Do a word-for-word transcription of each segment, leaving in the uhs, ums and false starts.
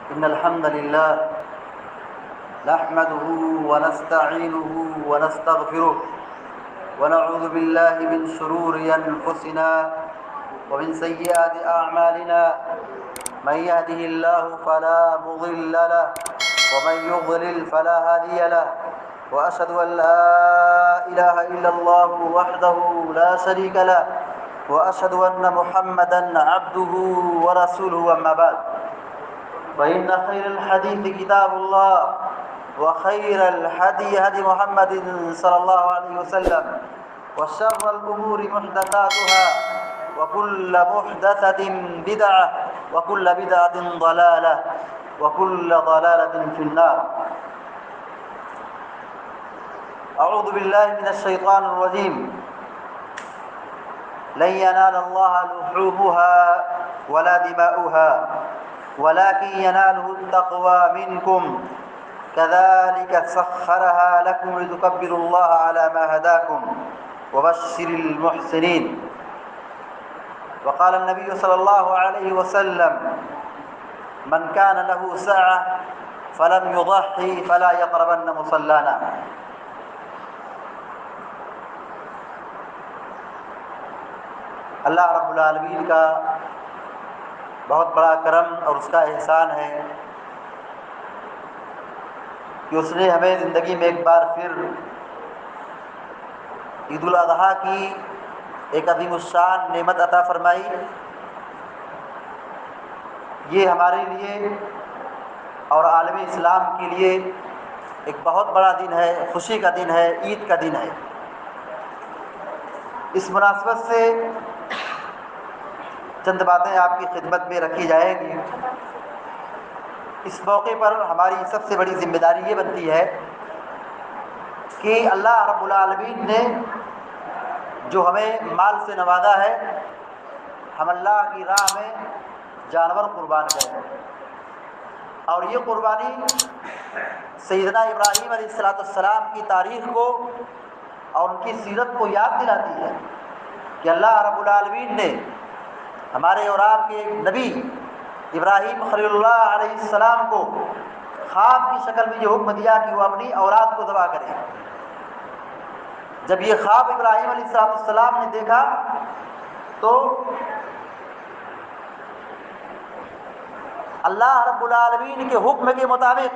إن الحمد لله نحمده ونستعينه ونستغفره ونعوذ بالله من شرور أنفسنا ومن سيئات أعمالنا من يهده الله فلا مضل له ومن يضلل فلا هادي له وأشهد أن لا إله إلا الله وحده لا شريك له وأشهد أن محمدًا عبده ورسوله أما بعد فإن خير الحديث كتاب الله وخير الهدي هدي محمد صلى الله عليه وسلم وشر الأمور محدثاتها وكل محدثة بدعة وكل بدعة ضلالة وكل ضلالة في النار. أعوذ بالله من الشيطان الرجيم. لن ينال الله لحومها ولا دماؤها ولكن يناله التقوى منكم كذلك سخرها لكم لتكبروا الله على ما هداكم وبشر المحسنين. وقال النبي صلى الله عليه وسلم من كان له ساعة فلم يضحي فلا يقربن مصلانا. اللہ رب العالمین کا بہت بڑا کرم اور اس کا احسان ہے کہ اس نے ہمیں زندگی میں ایک بار پھر عید الاضحیٰ کی ایک عظیم الشان نعمت عطا فرمائی. یہ ہمارے لیے اور عالم اسلام کے لیے ایک بہت بڑا دن ہے، خوشی کا دن ہے، عید کا دن ہے. اس مناسبت سے چند باتیں آپ کی خدمت میں رکھی جائیں گی. اس موقع پر ہماری سب سے بڑی ذمہ داری یہ بنتی ہے کہ اللہ رب العالمین نے جو ہمیں مال سے نوازا ہے، ہم اللہ کی راہ میں جانور قربان کریں. اور یہ قربانی سیدنا ابراہیم علیہ السلام کی تاریخ کو اور ان کی سیرت کو یاد دلاتی ہے کہ اللہ رب العالمین نے ہمارے اور آپ کے نبی ابراہیم خلیل اللہ علیہ السلام کو خواب کی شکل میں یہ حکم دیا کہ وہ اپنی اولاد کو ذبح کریں. جب یہ خواب ابراہیم علیہ السلام نے دیکھا تو اللہ رب العالمین کے حکم کے مطابق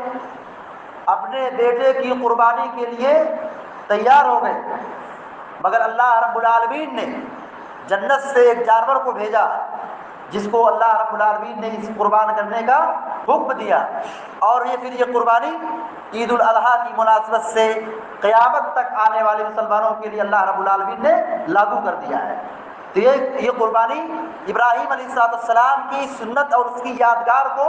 اپنے بیٹے کی قربانی کے لیے تیار ہو گئے. مگر اللہ رب العالمین نے جنت سے ایک جانور کو بھیجا جس کو اللہ رب العالمین نے اس قربان کرنے کا حکم دیا. اور یہ پھر یہ قربانی عید الاضحیٰ کی مناسبت سے قیامت تک آنے والے مسلمانوں کے لیے اللہ رب العالمین نے لاگو کر دیا ہے. تو یہ یہ قربانی ابراہیم علیہ السلام کی سنت اور اس کی یادگار کو،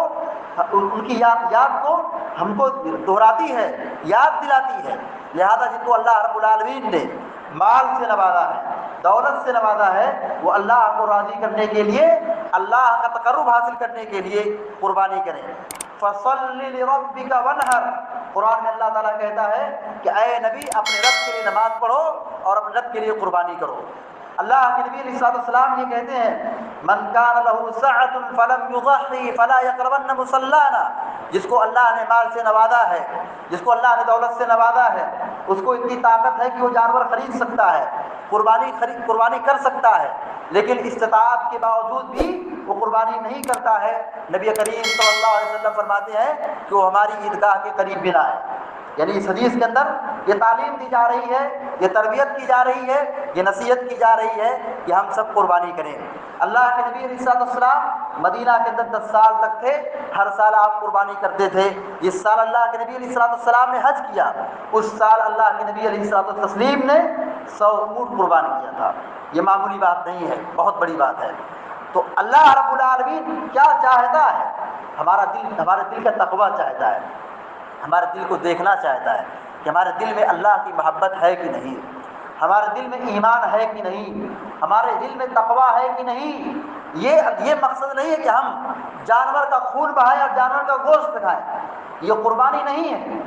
ان کی یاد یاد کو ہم کو دہراتی ہے، یاد دلاتی ہے. لہذا جن کو اللہ رب العالمین نے مال سے نوازا ہے، دولت سے نوازا ہے، وہ اللہ کو راضی کرنے کے لیے، اللہ کا تقرب حاصل کرنے کے لیے قربانی کریں. فَصَلِّ لِرَبِّكَ وَانْحَرْ. قرآن میں اللہ تعالیٰ کہتا ہے کہ اے نبی اپنے رب کے لیے نماز پڑھو اور اپنے رب کے لیے قربانی کرو. اللہ کے نبی علیہ السلام یہ کہتے ہیں من کان لہ سعۃ فلم یضحی فلا یقربن مصلانا. جس کو اللہ نے مال سے نوازا ہے، جس کو اللہ نے دولت سے نوازا ہے، اس کو اتنی طاقت ہے کہ وہ جانور خرید سکتا ہے، قربانی خرید قربانی کر سکتا ہے، لیکن استطاعت کے باوجود بھی وہ قربانی نہیں کرتا ہے. نبی کریم صلی اللہ علیہ وسلم فرماتے ہیں کہ وہ ہماری عیدگاہ کے قریب بھی نہ آئے. یعنی اس حدیث کے اندر یہ تعلیم دی جا رہی ہے، یہ تربیت کی جا رہی ہے، یہ نصیحت کی جا رہی ہے کہ ہم سب قربانی کریں. اللہ کے نبی علیہ السلام مدینہ کے اندر دس سال تک تھے، ہر سال آپ قربانی کرتے تھے. جس سال اللہ کے نبی علیہ السلام نے حج کیا، اس سال اللہ کے نبی علیہ السلام نے سو اونٹ قربان کیا تھا. یہ معمولی بات نہیں ہے، بہت بڑی بات ہے. تو اللہ رب العالمین کیا چاہتا ہے؟ ہمارا دل ہمارے دل کا تقویٰ چاہتا ہے، ہمارے دل کو دیکھنا چاہتا ہے کہ ہمارے دل میں اللہ کی محبت ہے کہ نہیں، ہمارے دل میں ایمان ہے کہ نہیں، ہمارے دل میں تقویٰ ہے کہ نہیں. یہ یہ مقصد نہیں ہے کہ ہم جانور کا خون بہائیں اور جانور کا گوشت کھائیں. یہ قربانی نہیں ہے.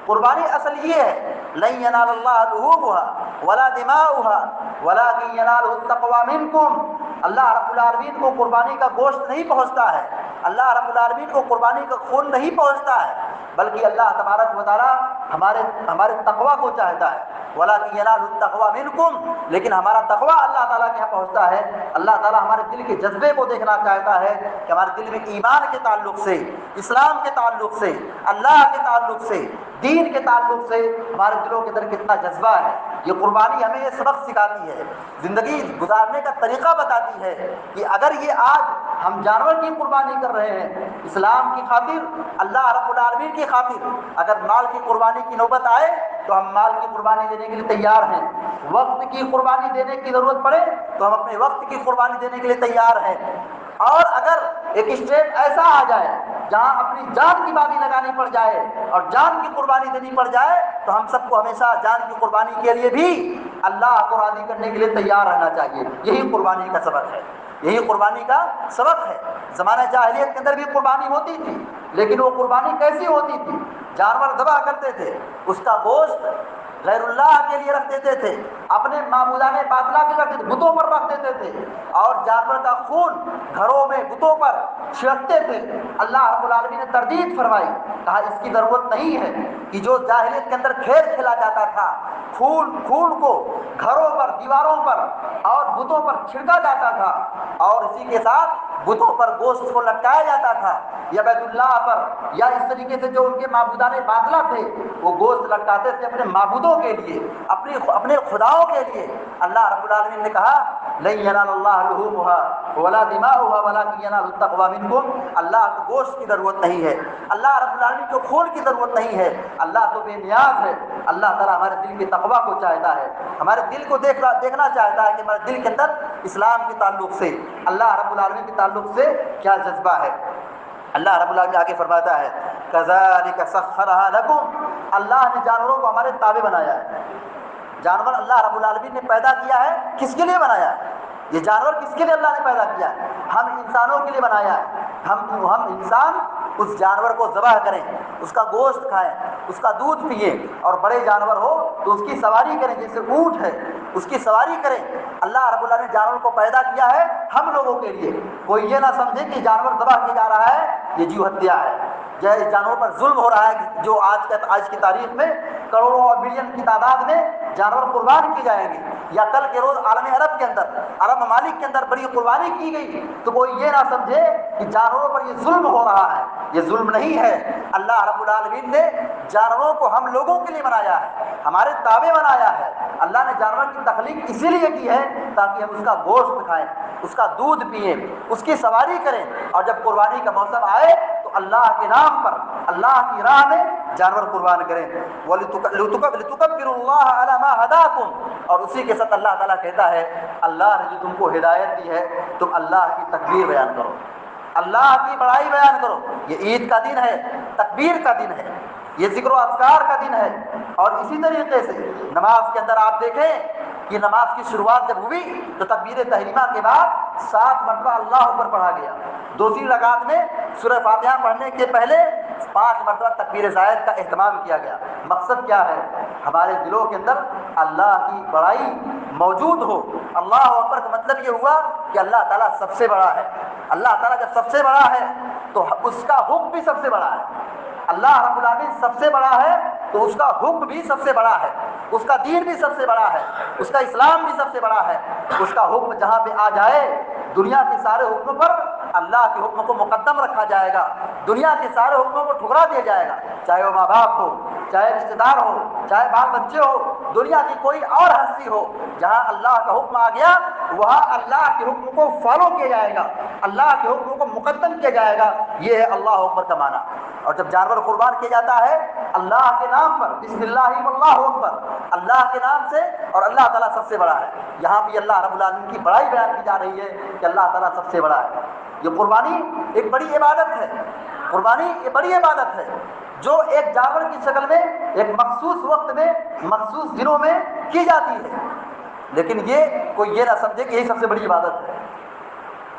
قربانی اصل یہ ہے لن ینال اللہ لحومها ولا دماؤها ولکن ینالہ التقوی منکم۔ اللہ رب العالمین کو قربانی کا گوشت نہیں پہنچتا ہے، اللہ رب العالمین کو قربانی کا خون نہیں پہنچتا ہے، بلکہ اللہ تبارک و تعالیٰ ہمارے ہمارے تقوی کو چاہتا ہے۔ وَلَكِنْ يَنَالُ التَّقْوَى مِنْكُمْ، لیکن ہمارا تقوی اللہ تعالیٰ کے یہاں پہنچتا ہے۔ اللہ تعالیٰ ہمارے دل کے جذبے کو دیکھنا چاہتا ہے کہ ہمارے دل میں ایمان کے تعلق سے، اسلام کے تعلق سے، اللہ کے تعلق سے، دین کے تعلق سے ہمارے دلوں کے اندر کتنا جذبہ ہے۔ یہ قربانی ہمیں یہ سبق سکھاتی ہے، زندگی گزارنے کا طریقہ بتاتی ہے کہ اگر یہ آج ہم جانور کی قربانی کر رہے ہیں اسلام کی خاطر، اللہ رب العالمین کی خاطر، اگر مال کی قربانی کی نوبت آئے تو ہم مال کی قربانی دینے کے لیے تیار ہیں، وقت کی قربانی دینے کی ضرورت پڑے تو ہم اپنے وقت کی قربانی دینے کے لیے تیار ہیں، اور اگر ایک اسٹیپ ایسا آ جائے جہاں اپنی جان کی بازی لگانی پڑ جائے اور جان کی قربانی دینی پڑ جائے تو ہم سب کو ہمیشہ جان کی قربانی کے لیے بھی اللہ کو راضی کرنے کے لیے تیار رہنا چاہیے۔ یہی قربانی کا سبق ہے، یہی قربانی کا سبق ہے۔ زمانہ جاہلیت کے اندر بھی قربانی ہوتی تھی، لیکن وہ قربانی کیسی ہوتی تھی؟ جانور ذبح کرتے تھے، اس کا گوشت غیر اللہ کے لیے رکھ دیتے تھے، اپنے معبودان باطلہ کے رکھ دیتے بتوں پر رکھ دیتے تھے، اور جانور کا خون گھروں میں بتوں پر چھڑکتے تھے۔ اللہ رب العالمین نے تردید فرمائی، کہا اس کی ضرورت نہیں ہے کہ جو جاہلیت کے اندر کھیل کھیلا جاتا تھا، خون خون کو گھروں پر، دیواروں پر اور بتوں پر چھڑکا جاتا تھا، اور اسی کے ساتھ بتوں پر گوشت کو لٹکایا جاتا تھا، یا بیت اللہ پر، یا اس طریقے سے جو ان کے معبودان باطلہ تھے وہ گوشت لٹکاتے تھے اپنے معبودوں کے لیے، اپنی اپنے خداؤں کے لیے۔ اللہ رب العالمین نے کہا لن ینال اللہ لحومها ولا دماؤها ولکن ینالہ التقوی منکم، اللہ کو گوشت کی ضرورت نہیں ہے، اللہ رب العالمین کو خون کی ضرورت نہیں ہے، اللہ تو بے نیاز ہے۔ اللہ تعالیٰ ہمارے دل کے تقوی کو چاہتا ہے، ہمارے دل کو دیکھنا دیکھنا چاہتا ہے کہ ہمارے دل کے اندر اسلام کے تعلق سے، اللہ رب العالمین کے تعلق سے کیا جذبہ ہے۔ اللہ رب العالمین آگے فرماتا ہے کذالک سخرھا لکم، اللہ نے جانوروں کو ہمارے تابع بنایا ہے۔ جانور اللہ رب العالمین نے پیدا کیا ہے، کس کے لیے بنایا ہے؟ یہ جانور کس کے لیے اللہ نے پیدا کیا ہے؟ ہم انسانوں کے لیے بنایا ہے۔ ہم ہم انسان اس جانور کو ذبح کریں، اس کا گوشت کھائیں، اس کا دودھ پئیں، اور بڑے جانور ہو تو اس کی سواری کریں، جیسے اونٹ ہے اس کی سواری کریں۔ اللہ رب اللہ نے جانور کو پیدا کیا ہے ہم لوگوں کے لیے۔ کوئی یہ نہ سمجھے کہ جانور ذبح کیا جا رہا ہے یہ جیو ہتیا ہے، جیسے جانوروں پر ظلم ہو رہا ہے، جو آج کے آج کی تاریخ میں کروڑوں اور ملین کی تعداد میں جانور قربان کی جائیں گے، یا کل کے روز عالم عرب کے اندر، عرب ممالک کے اندر بڑی قربانی کی گئی، تو کوئی یہ نہ سمجھے کہ جانوروں پر یہ ظلم ہو رہا ہے، یہ ظلم نہیں ہے۔ اللہ رب العالمین نے جانوروں کو ہم لوگوں کے لیے بنایا ہے، ہمارے تابع بنایا ہے۔ اللہ نے جانور کی تخلیق اسی لیے کی ہے تاکہ ہم اس کا گوشت کھائیں، اس کا دودھ پئیں، اس کی سواری کریں، اور جب قربانی کا موسم آئے تو اللہ کے نام پر، اللہ کی راہ میں جانور قربان کریں۔ وَلِتُكَبِّرُوا اللَّهَ عَلَى مَا هَدَاكُمْ، اور اسی کے ساتھ اللہ تعالیٰ کہتا ہے اللہ نے جو تم کو ہدایت دی ہے تم اللہ کی تکبیر بیان کرو، اللہ کی بڑائی بیان کرو۔ یہ عید کا دن ہے، تکبیر کا دن ہے، یہ ذکر و اذکار کا دن ہے۔ اور اسی طریقے سے نماز کے اندر آپ دیکھیں کہ نماز کی شروعات جب ہوئی تو تکبیر تحریمہ کے بعد سات مرتبہ اللہ اکبر پڑھا گیا۔ دوسری رکعت میں سورہ فاتحہ پڑھنے کے پہلے پانچ مرتبہ تکبیر زائد کا اہتمام کیا گیا۔ مقصد کیا ہے؟ ہمارے دلوں کے اندر اللہ کی بڑائی موجود ہو۔ اللہ اکبر کا مطلب یہ ہوا کہ اللہ تعالیٰ سب سے بڑا ہے۔ اللہ تعالیٰ جب سب سے بڑا ہے تو اس کا حکم بھی سب سے بڑا ہے۔ اللہ رب العالمین سب سے بڑا ہے تو اس کا حکم بھی سب سے بڑا ہے، اس کا دین بھی سب سے بڑا ہے، اس کا اسلام بھی سب سے بڑا ہے۔ اس کا حکم جہاں پہ آ جائے دنیا کے سارے حکم پر اللہ کے حکم کو مقدم رکھا جائے گا، دنیا کے سارے حکموں کو ٹھکرا دیا جائے گا، چاہے وہ ماں باپ ہو، چاہے رشتے دار ہو، چاہے بال بچے ہو، دنیا کی کوئی اور ہستی ہو، جہاں اللہ کا حکم آ گیا وہاں اللہ کے حکم کو فالو کیا جائے گا، اللہ کے حکم کو مقدم کیا جائے گا۔ یہ ہے اللہ اکبر کا معنی۔ اور جب جانور قربان کیا جاتا ہے اللہ کے نام پر، بسم اللہ واللہ اکبر، اللہ کے نام سے، اور اللہ تعالیٰ سب سے بڑا ہے۔ یہاں بھی اللہ رب العالمین کی بڑائی بیان کی جا رہی ہے کہ اللہ تعالیٰ سب سے بڑا ہے۔ یہ قربانی ایک بڑی عبادت ہے، قربانی ایک بڑی عبادت ہے جو ایک جانور کی شکل میں ایک مخصوص وقت میں مخصوص دنوں میں کی جاتی ہے، لیکن یہ کوئی یہ نہ سمجھے کہ یہی سب سے بڑی عبادت ہے۔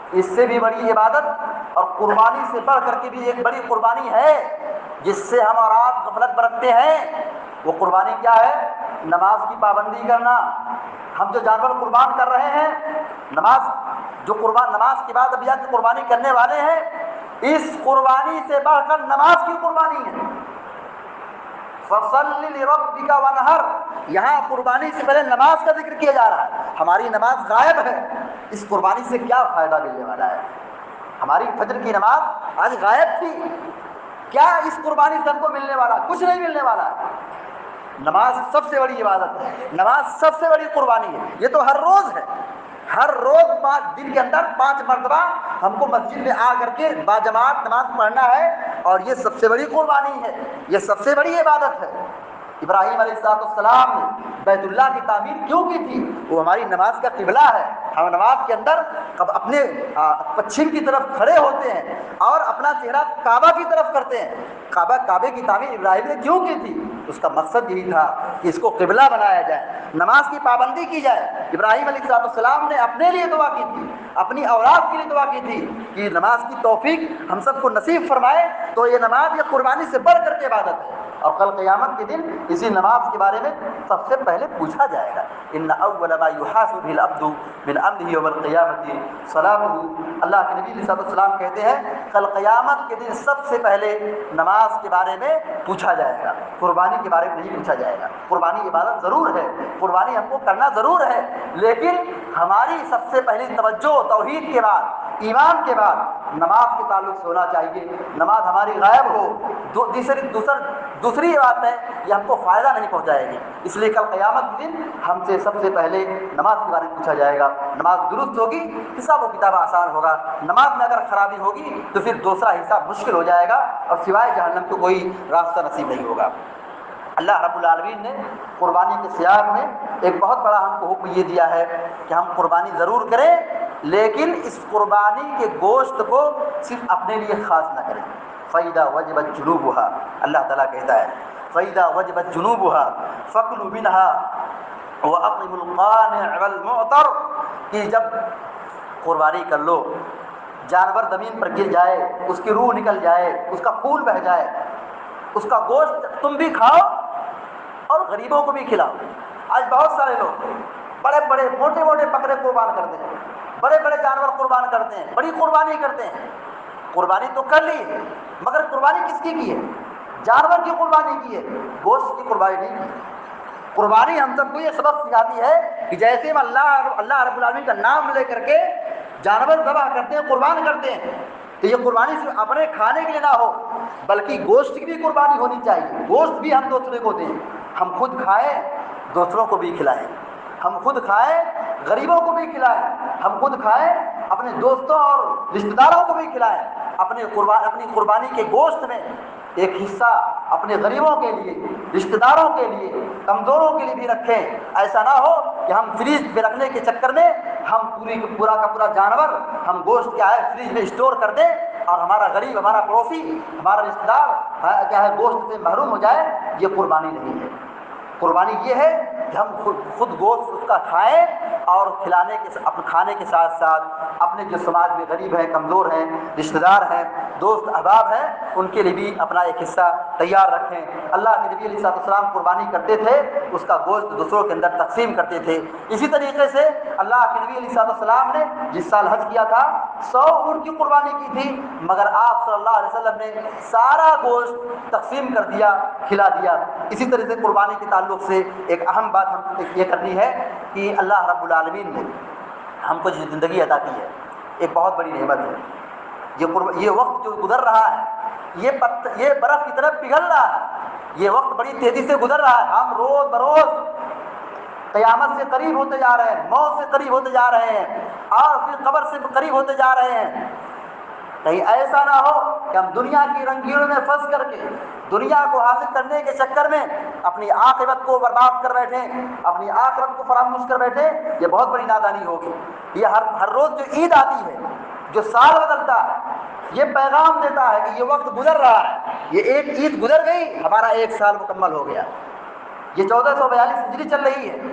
اس سے بھی بڑی عبادت اور قربانی سے بڑھ کر کے بھی ایک بڑی قربانی ہے جس سے ہم اور آپ غفلت برتتے ہیں۔ وہ قربانی کیا ہے؟ نماز کی پابندی کرنا۔ ہم جو جانور قربان کر رہے ہیں، نماز جو قربان نماز کے بعد ابیا کی قربانی کرنے والے ہیں، اس قربانی سے بڑھ کر نماز کی قربانی ہے۔ فَصَلِّ لِرَبِّكَ وَانْحَرْ، یہاں قربانی سے پہلے نماز کا ذکر کیا جا رہا ہے۔ ہماری نماز غائب ہے، اس قربانی سے کیا فائدہ ملنے والا ہے؟ ہماری فجر کی نماز آج غائب تھی، کیا اس قربانی سے ہم کو ملنے والا؟ کچھ نہیں ملنے والا ہے۔ نماز سب سے بڑی عبادت ہے، نماز سب سے بڑی قربانی ہے۔ یہ تو ہر روز ہے، ہر روز پانچ دن کے اندر پانچ مرتبہ ہم کو مسجد میں آ کر کے باجماعت نماز پڑھنا ہے، اور یہ سب سے بڑی قربانی ہے، یہ سب سے بڑی عبادت ہے۔ ابراہیم علیہ السلام نے بیت اللہ کی تعمیر کیوں کی تھی؟ وہ ہماری نماز کا قبلہ ہے۔ ہم نماز کے اندر اپنے پچھم کی طرف کھڑے ہوتے ہیں اور اپنا چہرہ کعبہ کی طرف کرتے ہیں۔ کعبہ کعبے کی تعمیر ابراہیم نے کیوں کی تھی؟ اس کا مقصد یہی تھا کہ اس کو قبلہ بنایا جائے، نماز کی پابندی کی جائے۔ ابراہیم علیہ السلام نے اپنے لیے دعا کی تھی، اپنی اولاد کے لیے دعا کی تھی کہ نماز کی توفیق ہم سب کو نصیب فرمائے۔ تو یہ نماز یہ قربانی سے بڑھ کر کے عبادت ہے، اور کل قیامت کے دن اسی نماز کے بارے میں سب سے پہلے پوچھا جائے گا۔ ان اول ما یحاسب به العبد من امره یوم القیامة صلاته، اللہ کے نبی علیہ السلام کہتے ہیں کل قیامت کے دن سب سے پہلے نماز کے بارے میں پوچھا جائے گا، قربانی کے بارے میں نہیں پوچھا جائے گا۔ قربانی عبادت ضرور ہے، قربانی ہم کو کرنا ضرور ہے، لیکن ہماری سب سے پہلی توجہ توحید کے بعد، ایمان کے بعد نماز کے تعلق سے ہونا چاہیے۔ نماز ہماری غائب ہو، دو دوسری دوسر دوسری بات ہے یہ ہم کو فائدہ نہیں پہنچائے گی، اس لیے کل قیامت کے دن ہم سے سب سے پہلے نماز کے بارے میں پوچھا جائے گا۔ نماز درست ہوگی، حساب و کتاب آسان ہوگا۔ نماز میں اگر خرابی ہوگی تو پھر دوسرا حساب مشکل ہو جائے گا، اور سوائے جہنم کو کوئی راستہ نصیب نہیں ہوگا۔ اللہ رب العالمین نے قربانی کے سیاق میں ایک بہت بڑا ہم کو حکم یہ دیا ہے کہ ہم قربانی ضرور کریں، لیکن اس قربانی کے گوشت کو صرف اپنے لیے خاص نہ کریں۔ فَإِذَا وَجَبَتْ جُنُوبُهَا، اللہ تعالیٰ کہتا ہے فَإِذَا وَجَبَتْ جُنُوبُهَا فَكُلُوا مِنْهَا وَأَطْعِمُوا الْقَانِعَ وَالْمُعْتَرَّ، کہ جب قربانی کر لو، جانور زمین پر گر جائے، اس کی روح نکل جائے، اس کا خون بہہ جائے، اس کا گوشت تم بھی کھاؤ اور غریبوں کو بھی کھلاؤ۔ آج بہت سارے لوگ بڑے بڑے موٹے موٹے بکرے قربان کرتے ہیں، بڑے بڑے جانور قربان کرتے ہیں، بڑی قربانی کرتے ہیں۔ قربانی تو کر لی ہے، مگر قربانی کس کی کی ہے؟ جانور کی قربانی کی ہے، گوشت کی قربانی نہیں کی۔ قربانی ہم سب کو یہ سبق سکھاتی ہے کہ جیسے ہم اللہ اللہ رب العالمین کا نام لے کر کے جانور ذبح کرتے ہیں، قربان کرتے ہیں، تو یہ قربانی صرف اپنے کھانے کے لیے نہ ہو، بلکہ گوشت کی بھی قربانی ہونی چاہیے۔ گوشت بھی ہم دوسرے کو دیں، ہم خود کھائیں، دوسروں کو بھی کھلائیں، ہم خود کھائیں، غریبوں کو بھی کھلائیں، ہم خود کھائیں، اپنے دوستوں اور رشتہ داروں کو بھی کھلائیں۔ اپنے قربان اپنی قربانی کے گوشت میں ایک حصہ اپنے غریبوں کے لیے، رشتہ داروں کے لیے، کمزوروں کے لیے بھی رکھیں۔ ایسا نہ ہو کہ ہم فریج پہ رکھنے کے چکر میں ہم پوری پورا کا پورا جانور ہم گوشت کیا ہے فریج میں اسٹور کر دیں، اور ہمارا غریب، ہمارا پڑوسی، ہمارا رشتہ دار کیا ہے گوشت سے محروم ہو جائے۔ یہ قربانی نہیں ہے۔ قربانی یہ ہے کہ ہم خود خود گوشت اس کا کھائیں، اور کھلانے کے اپنے کھانے کے ساتھ ساتھ اپنے جو سماج میں غریب ہیں، کمزور ہیں، رشتہ دار ہیں، دوست احباب ہیں، ان کے لیے بھی اپنا ایک حصہ تیار رکھیں۔ اللہ کے نبی علیہ السلام قربانی کرتے تھے، اس کا گوشت دوسروں کے اندر تقسیم کرتے تھے۔ اسی طریقے سے اللہ کے نبی علیہ السلام نے جس سال حج کیا تھا سو اونٹ کی قربانی کی تھی، مگر آپ صلی اللہ علیہ وسلم نے سارا گوشت تقسیم کر دیا، کھلا دیا۔ اسی طرح سے قربانی کے تعلق سے ایک اہم بات ہم یہ کرنی ہے کہ اللہ رب العالمین نے ہم کو جو زندگی عطا کی ہے ایک بہت بڑی نعمت ہے۔ یہ قرب یہ وقت جو گزر رہا ہے، یہ پت یہ برف کی طرف پگھل رہا ہے، یہ وقت بڑی تیزی سے گزر رہا ہے۔ ہم روز بروز قیامت سے قریب ہوتے جا رہے ہیں، موت سے قریب ہوتے جا رہے ہیں، اور پھر قبر سے قریب ہوتے جا رہے ہیں۔ کہیں ایسا نہ ہو کہ ہم دنیا کی رنگینوں میں پھنس کر کے، دنیا کو حاصل کرنے کے چکر میں اپنی عاقبت کو برباد کر بیٹھیں، اپنی آخرت کو فراموش کر بیٹھیں۔ یہ بہت بڑی نادانی ہوگی۔ یہ ہر ہر روز جو عید آتی ہے، جو سال بدلتا ہے، یہ پیغام دیتا ہے کہ یہ وقت گزر رہا ہے، یہ ایک عید گزر گئی، ہمارا ایک سال مکمل ہو گیا۔ یہ چودہ سو بیالیس ہجری چل رہی ہے،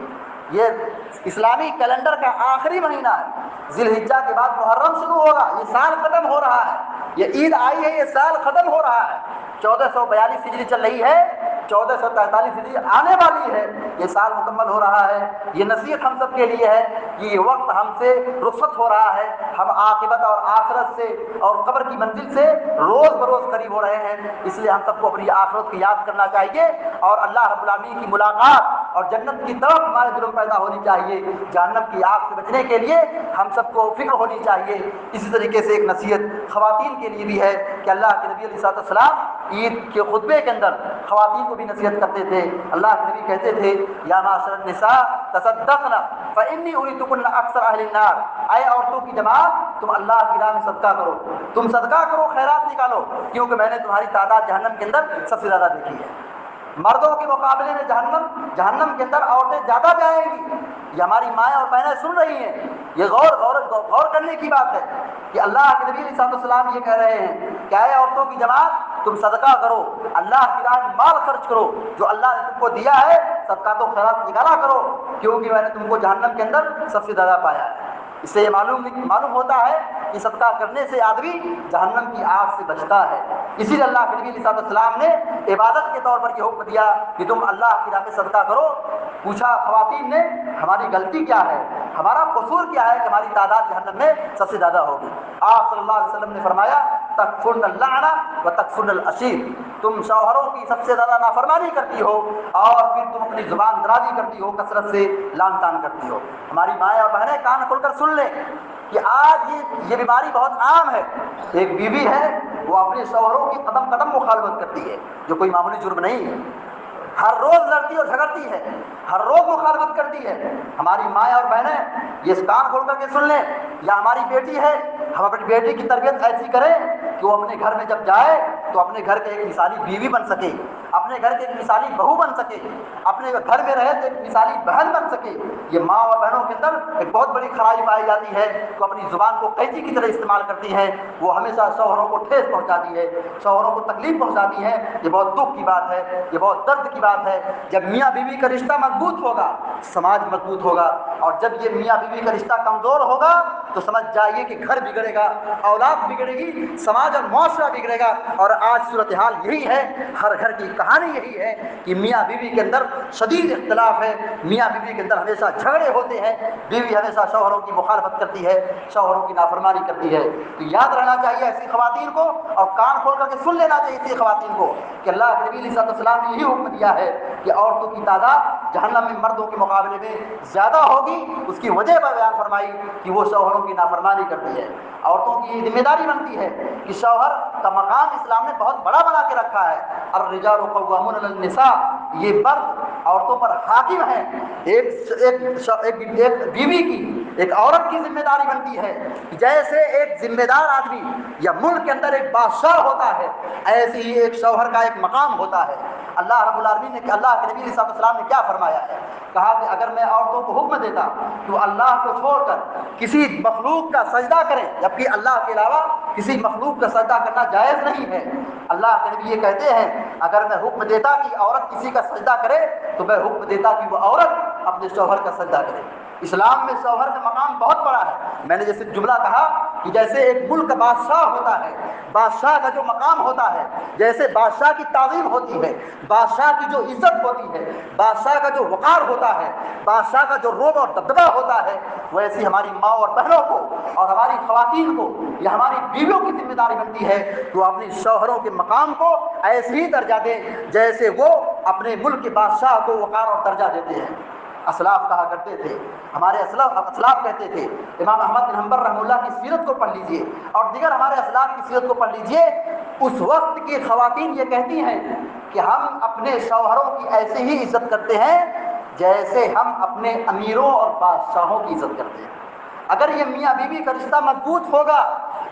یہ اسلامی کیلنڈر کا آخری مہینہ ہے، ذی الحجہ کے بعد محرم شروع ہوگا، یہ سال ختم ہو رہا ہے، یہ عید آئی ہے، یہ سال ختم ہو رہا ہے، چودہ سو بیالیس ہجری چل رہی ہے، چودہ سو تینتالیس ہجری آنے والی ہے، یہ سال مکمل ہو رہا ہے۔ یہ نصیحت ہم سب کے لیے ہے کہ یہ وقت ہم سے رخصت ہو رہا ہے، ہم عاقبت اور آخرت سے اور قبر کی منزل سے روز بروز قریب ہو رہے ہیں، اس لیے ہم سب کو اپنی آخرت کو یاد کرنا چاہیے اور اللہ رب العالمین کی ملاقات اور جنت کی طرف ہمارے دلوں میں پیدا ہونی چاہیے۔ جہنم کی آگ سے بچنے کے لیے ہم سب کو فکر ہونی چاہیے۔ اسی طریقے سے ایک نصیحت خواتین کے لیے بھی ہے کہ اللہ کے نبی علیہ الصلوۃ والسلام عید کے خطبے کے اندر خواتین کو بھی نصیحت کرتے تھے۔ اللہ کے نبی کہتے تھے یا معاشر النساء تصدقن فانی اریتکن اکثر اہل النار، اے عورتوں کی جماعت تم اللہ کی راہ میں صدقہ کرو، تم صدقہ کرو، خیرات نکالو، کیونکہ میں نے تمہاری تعداد جہنم کے اندر سب سے زیادہ دیکھی ہے۔ مردوں کے مقابلے میں جہنم جہنم کے اندر عورتیں زیادہ جائیں گی۔ یہ ہماری مائیں اور بہنیں سن رہی ہیں، یہ غور غور غور کرنے کی بات ہے کہ اللہ کے نبی علیہ السلام یہ کہہ رہے ہیں کہ اے عورتوں کی جماعت تم صدقہ کرو، اللہ کی راہ میں مال خرچ کرو، جو اللہ نے تم کو دیا ہے صدقہ تو خیرات نکالا کرو، کیونکہ میں نے تم کو جہنم کے اندر سب سے زیادہ پایا ہے۔ اس سے یہ معلوم معلوم ہوتا ہے کہ صدقہ کرنے سے آدمی جہنم کی آگ سے بچتا ہے۔ اسی لیے اللہ کے نبی علیہ السلام نے عبادت کے طور پر یہ حکم دیا کہ تم اللہ کی راہ میں صدقہ کرو۔ پوچھا خواتین نے ہماری غلطی کیا ہے، ہمارا قصور کیا ہے کہ ہماری تعداد جہنم میں سب سے زیادہ ہوگی؟ آپ صلی اللہ علیہ وسلم نے فرمایا تکفرن اللعنہ و تکفرن العشیر، تم شوہروں کی سب سے زیادہ نافرمانی کرتی ہو اور پھر تم اپنی زبان درازی کرتی ہو، کثرت سے لان تان کرتی ہو۔ ہماری مائیں اور بہنیں کان کھول کر سن لیں کہ آج یہ یہ بیماری بہت عام ہے۔ ایک بیوی ہے وہ اپنے شوہروں کی قدم قدم مخالفت کرتی ہے، جو کوئی معمولی جرم نہیں ہے، ہر روز لڑتی اور جھگڑتی ہے، ہر روز مخالفت کرتی ہے۔ ہماری مائیں اور بہنیں یہ کان کھول کر کے سن لیں، یا ہماری بیٹی ہے ہم اپنی بیٹی کی تربیت ایسی کریں کہ وہ اپنے گھر میں جب جائے تو اپنے گھر کے ایک مثالی بیوی بن سکے، اپنے گھر کے ایک مثالی بہو بن سکے، اپنے گھر میں رہے تو ایک مثالی بہن بن سکے۔ یہ ماں اور بہنوں کے اندر ایک بہت بڑی خرابی پائی جاتی ہے، وہ اپنی زبان کو قیچی کی طرح استعمال کرتی ہیں، وہ ہمیشہ شوہروں کو ٹھیس پہنچاتی ہے، شوہروں کو تکلیف پہنچاتی ہے۔ یہ بہت دکھ کی بات ہے، یہ بہت درد کی بات ہے۔ جب میاں بیوی کا رشتہ مضبوط ہوگا سماج مضبوط ہوگا، اور جب یہ میاں بیوی کا رشتہ کمزور ہوگا تو سمجھ جائیے کہ گھر بگڑے گا، اولاد بگڑے گی، سماج اور معاشرہ بگڑے گا۔ اور آج صورتحال یہی ہے، ہر گھر کی کہانی یہی ہے کہ میاں بیوی کے اندر شدید اختلاف ہے، میاں بیوی کے اندر ہمیشہ جھگڑے ہوتے ہیں، بیوی ہمیشہ شوہروں کی مخالفت کرتی ہے، شوہروں کی نافرمانی کرتی ہے۔ تو یاد رہنا چاہیے ایسی خواتین کو، اور کان کھول کر کے سن لینا چاہیے ایسی خواتین کو کہ اللہ کے نبی علیہ السلام نے یہی حکم دیا ہے کہ عورتوں کی تعداد جہنم میں مردوں کے مقابلے میں زیادہ ہوگی۔ اس کی وجہ پر بیان فرمائی کہ وہ شوہروں کی نافرمانی کرتی ہے۔ عورتوں کی ذمہ داری بنتی ہے کہ شوہر کا مقام اسلام نے بہت بڑا بنا کے رکھا ہے۔ الرجال قوامون علی النساء، یہ مرد عورتوں پر حاکم ہیں۔ ایک ایک ایک, ایک بیوی کی، ایک عورت کی ذمہ داری بنتی ہے جیسے ایک ذمہ دار آدمی یا ملک کے اندر ایک بادشاہ ہوتا ہے، ایسے ہی ایک شوہر کا ایک مقام ہوتا ہے۔ اللہ رب العالمین نے اللہ کے نبی علیہ السلام نے کیا فرمایا ہے؟ کہا کہ اگر میں عورتوں کو حکم دیتا تو اللہ کو چھوڑ کر کسی مخلوق کا سجدہ کریں، جبکہ اللہ کے علاوہ کسی مخلوق کا سجدہ کرنا جائز نہیں ہے۔ اللہ کے نبی یہ کہتے ہیں اگر میں حکم دیتا کہ عورت کسی کا سجدہ کرے تو میں حکم دیتا کہ وہ عورت اپنے شوہر کا سجدہ کرے۔ اسلام میں شوہر کا مقام بہت بڑا ہے۔ میں نے جیسے جملہ کہا کہ جیسے ایک ملک کا بادشاہ ہوتا ہے، بادشاہ کا جو مقام ہوتا ہے، جیسے بادشاہ کی تعظیم ہوتی ہے، بادشاہ کی جو عزت ہوتی ہے، بادشاہ کا جو وقار ہوتا ہے، بادشاہ کا جو رعب اور دبدبہ ہوتا ہے، ویسی ہماری ماں اور بہنوں کو اور ہماری خواتین کو یا ہماری بیویوں کی ذمہ داری بنتی ہے کہ وہ اپنی شوہروں کے مقام کو ایسے ہی درجہ دیں جیسے وہ اپنے ملک کے بادشاہ کو وقار اور درجہ دیتے ہیں۔ اسلاف کہا کرتے تھے، ہمارے اسلاف اسلاف کہتے تھے، امام احمد بن حنبل رحمہ اللہ کی سیرت کو پڑھ لیجئے اور دیگر ہمارے اسلاف کی سیرت کو پڑھ لیجئے۔ اس وقت کی خواتین یہ کہتی ہیں کہ ہم اپنے شوہروں کی ایسے ہی عزت کرتے ہیں جیسے ہم اپنے امیروں اور بادشاہوں کی عزت کرتے ہیں۔ اگر یہ میاں بیوی کا رشتہ مضبوط ہوگا،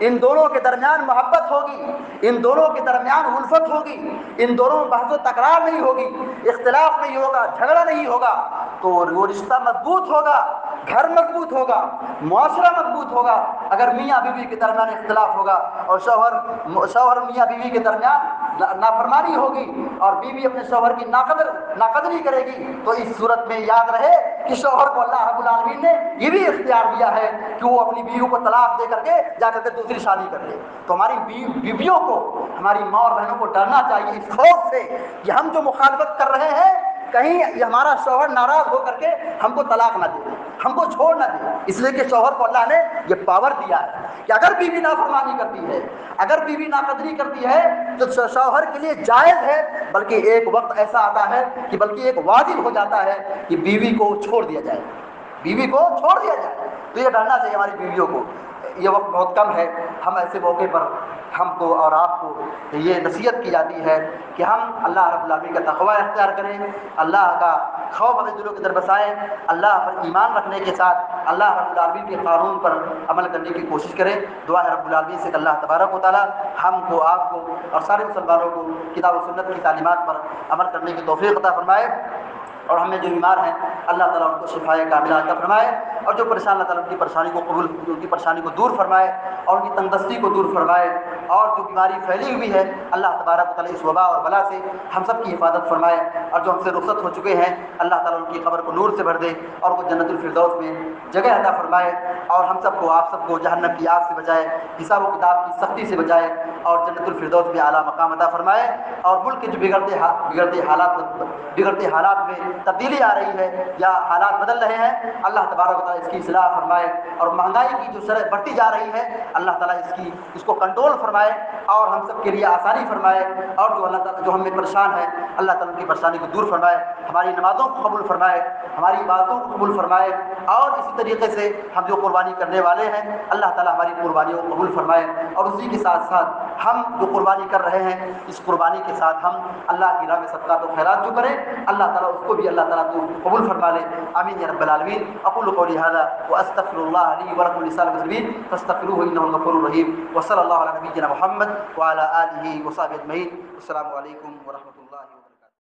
ان دونوں کے درمیان محبت ہوگی، ان دونوں کے درمیان الفت ہوگی، ان دونوں میں بحث و تکرار نہیں ہوگی، اختلاف نہیں ہوگا، جھگڑا نہیں ہوگا، تو وہ رشتہ مضبوط ہوگا، گھر مضبوط ہوگا، معاشرہ مضبوط ہوگا۔ اگر میاں بیوی کے درمیان اختلاف ہوگا اور شوہر شوہر میاں بیوی کے درمیان نافرمانی ہوگی اور بیوی اپنے شوہر کی ناقدر ناقدری کرے گی، تو اس صورت میں یاد رہے کہ شوہر کو اللہ رب العالمین نے یہ بھی اختیار دیا ہے کہ وہ اپنی بیوی کو طلاق دے کر کے جا کر کے دوسری شادی کر لے۔ تو ہماری بیویوں کو، ہماری ماں اور بہنوں کو ڈرنا چاہیے اس خوف سے کہ ہم جو مخالفت کر رہے ہیں کہیں یہ ہمارا شوہر ناراض ہو کر کے ہم کو طلاق نہ دے، ہم کو چھوڑ نہ دے، اس لیے کہ شوہر کو اللہ نے یہ پاور دیا ہے کہ اگر بیوی نافرمانی کرتی ہے، اگر بیوی ناقدری کرتی ہے تو شوہر کے لیے جائز ہے، بلکہ ایک وقت ایسا آتا ہے کہ بلکہ ایک واجب ہو جاتا ہے کہ بیوی کو چھوڑ دیا جائے، بیوی کو چھوڑ دیا جائے۔ تو یہ ڈرنا چاہیے ہماری بیویوں کو۔ یہ وقت بہت کم ہے، ہم ایسے موقع پر ہم کو اور آپ کو یہ نصیحت کی جاتی ہے کہ ہم اللہ رب العالمین کا تقوی اختیار کریں، اللہ کا خوف اپنے دلوں کے اندر بسائیں، اللہ پر ایمان رکھنے کے ساتھ اللہ رب العالمین کے قانون پر عمل کرنے کی کوشش کریں۔ دعا ہے رب العالمین سے کہ اللہ تبارک و تعالیٰ ہم کو، آپ کو اور سارے مسلمانوں کو کتاب و سنت کی تعلیمات پر عمل کرنے کی توفیق عطا فرمائے، اور ہمیں جو بیمار ہیں اللہ تعالیٰ ان کو شفائے کاملہ عطا فرمائے، اور جو پریشان اللہ تعالیٰ ان کی پریشانی کو قبول ان کی پریشانی کو دور فرمائے اور ان کی تنگدستی کو دور فرمائے، اور جو بیماری پھیلی ہوئی ہے اللہ تبارک و تعالیٰ اس وبا اور بلا سے ہم سب کی حفاظت فرمائے، اور جو ہم سے رخصت ہو چکے ہیں اللہ تعالیٰ ان کی قبر کو نور سے بھر دے اور وہ جنت الفردوس میں جگہ عطا فرمائے، اور ہم سب کو، آپ سب کو جہنم کی آگ سے بچائے، حساب و کتاب کی سختی سے بچائے، اور جنت الفردوس میں اعلیٰ مقام عطا فرمائے، اور ملک کے جو بگڑتے بگڑتے حالات بگڑتے حالات میں تبدیلی آ رہی ہے یا حالات بدل رہے ہیں اللہ تبارک و تعالیٰ اس کی اصلاح فرمائے، اور مہنگائی کی جو شرح بڑھتی جا رہی ہے اللہ تعالیٰ اس کی اس کو کنٹرول فرمائے اور ہم سب کے لیے آسانی فرمائے، اور جو اللہ تعالیٰ جو ہم میں پریشان ہے اللہ تعالیٰ ان کی پریشانی کو دور فرمائے، ہماری نمازوں کو قبول فرمائے، ہماری عبادتوں کو قبول فرمائے، اور اسی طریقے سے ہم جو قربانی کرنے والے ہیں اللہ تعالیٰ ہماری قربانیوں کو قبول فرمائے، اور اسی کے ساتھ ساتھ ہم جو قربانی کر رہے ہیں اس قربانی کے ساتھ ہم اللہ کی راہ میں صدقات و خیرات جو کریں اللہ تعالیٰ اس کو بھی اللہ تعالیٰ کو قبول فرما لے، آمین یا رب العالمین۔ اقول قولی ھذا واستغفر اللہ لی ولکم ولسائر المسلمین فاستغفروہ انہ الغفور الرحیم، وصلی اللہ علی نبینا محمد وعلی آلہ وصحبہ اجمعین۔ السلام علیکم ورحمۃ اللہ۔